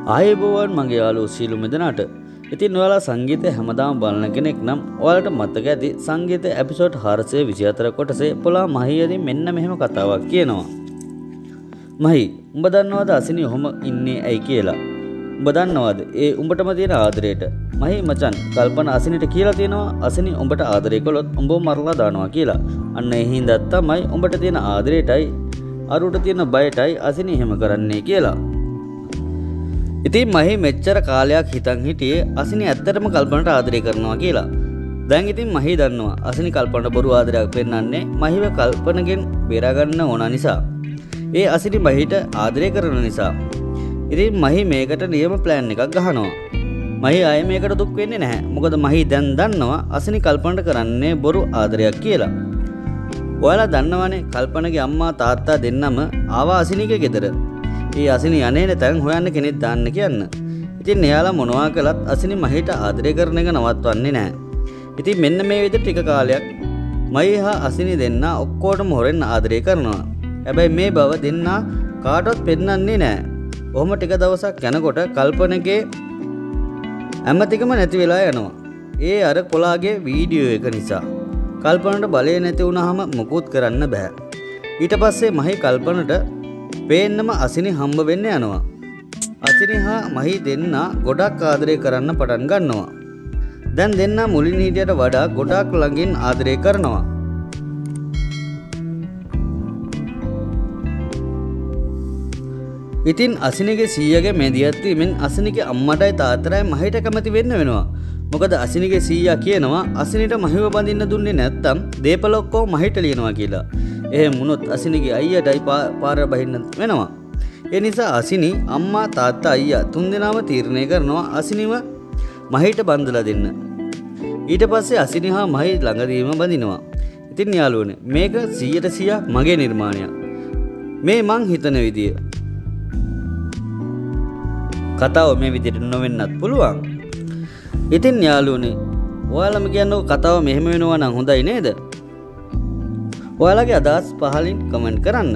ආයුබෝවන් මගේ යාළුවෝ සියලුම දෙනාට. ඉතින් ඔයාලා සංගීතය හැමදාම බලන කෙනෙක් නම් ඔයාලට මතක ඇති සංගීත එපිසෝඩ් 424 කොටසේ පොලා මහියදී මෙන්න මෙහෙම කතාවක් කියනවා. මහි, උඹ දන්නවද අසිනි ඔහොම ඉන්නේ ඇයි කියලා? උඹ දන්නවද ඒ උඹටම තියෙන ආදරේට? මහි මචන්, කල්පනා අසිනිට කියලා තියෙනවා අසිනි උඹට ආදරේ කළොත් උඹව මරලා දානවා කියලා. අන්න ඒ හින්දා තමයි උඹට තියෙන ආදරේටයි අරුට තියෙන බයටයි අසිනි එහෙම කරන්නේ කියලා. ඉතින් මහි මෙච්චර කාලයක් හිතන් හිටියේ අසිනි ඇත්තටම කල්පනට ආදරය කරනවා කියලා. දැන් ඉතින් මහි දන්නවා අසිනි කල්පනට බොරු ආදරයක් පෙන්වන්නේ මහිව කල්පනගෙන් බේරා ගන්න ඕන නිසා. ඒ අසිනි මහිට ආදරය කරන නිසා. ඉතින් මහි මේකට නියම ප්ලෑන් එකක් ගහනවා. මහි ආයේ මේකට දුක් වෙන්නේ නැහැ. මොකද මහි දැන් දන්නවා අසිනි කල්පනට කරන්නේ බොරු ආදරයක් කියලා. ඔයාලා දන්නවනේ කල්පනගේ අම්මා තාත්තා දෙන්නම ආවා අසිනිගේ ගෙදර. ඒ අසිනි යන්නේ තැන් හොයන්න කෙනෙක් දාන්න කියන්න. ඉතින් එයාලා මොනවා කළත් අසිනි මහිට ආදරය කරන එක නවත්වන්නේ නැහැ. ඉතින් මෙන්න මේ විදිහට ටික කාලයක් මහි හා අසිනි දෙන්න ඔක්කොටම හොරෙන් ආදරය කරනවා. හැබැයි මේ බව දෙන්න කාටවත් පෙන්නන්නේ නැහැ. ඔහොම ටික දවසක් යනකොට කල්පනගේ ඇමතිකම නැති වෙලා යනවා. ඒ අර කොලාගේ වීඩියෝ එක නිසා. කල්පනට බලය නැති වුණාම මුකුත් කරන්න බෑ. ඊට පස්සේ මහි කල්පනට පේන්නම අසිනි හම්බ වෙන්න යනවා. අසිනි හා මහි දෙන්න ගොඩක් ආදරය කරන්න පටන් ගන්නවා. දැන් දෙන්න මුලින් හිටියට වඩා ගොඩක් ළඟින් ආදරය කරනවා. ඉතින් අසිනිගේ සීයාගේ මෙදියත් වීමෙන් අසිනිගේ අම්මටයි තාත්තටයි මහිට කැමති වෙන්න වෙනවා. මොකද අසිනිගේ සීයා කියනවා අසිනිට මහිව බඳින්න දුන්නේ නැත්තම් දේපල ඔක්කොම මහිට ලියනවා කියලා. එහෙම වුණොත් අසිනිගේ අයියාටයි පාර බහින්න වෙනවා. ඒ නිසා අසිනි අම්මා තාත්තා අයියා තුන්දෙනාම තීරණය කරනවා අසිනිව මහිට බඳලා දෙන්න. ඊට පස්සේ අසිනි හා මහි ළඟදීම බඳිනවා. ඉතින් යාළුවනේ මේක 100% මගේ නිර්මාණයක්. මේ මං හිතන විදිය. කතාව මේ විදිහට නොවෙන්නත් පුළුවන්. ඉතින් යාළුවනේ ඔයාලම කියන්නකො කතාව මෙහෙම වෙනවා නම් හොඳයි නේද? ඔයාලගේ අදහස් පහලින් කමෙන්ට් කරන්න.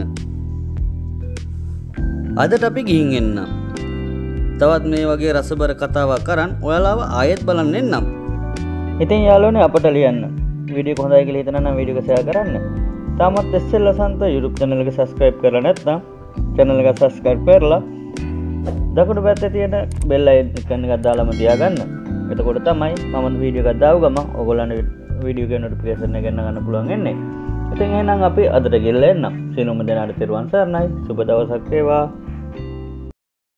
අදට අපි ගිහින් එන්නම්. තවත් මේ වගේ රසබර කතාවක් කරන් ඔයාලව ආයෙත් බලන්න එන්නම්. ඉතින් යාළුවනේ අපට ලියන්න. වීඩියෝ එක හොඳයි කියලා හිතනවා නම් වීඩියෝ එක ෂෙයා කරන්න. තාමත් ලාසන්ත YouTube channel එක subscribe කරලා නැත්නම් channel එක subscribe කරලා දකුණු පැත්තේ තියෙන bell icon එකක් දාලාම තියාගන්න. එතකොට තමයි මම වීඩියෝ එකක් දාව ගමන් ඔයගොල්ලන්ට වීඩියෝ එකේ notification එක ගන්න පුළුවන් වෙන්නේ. ඉතින් එහෙනම් අපි අදට ගෙල්ල එන්නම්. සියලුම දෙනාට තෙරුවන් සරණයි. සුබ දවසක් වේවා.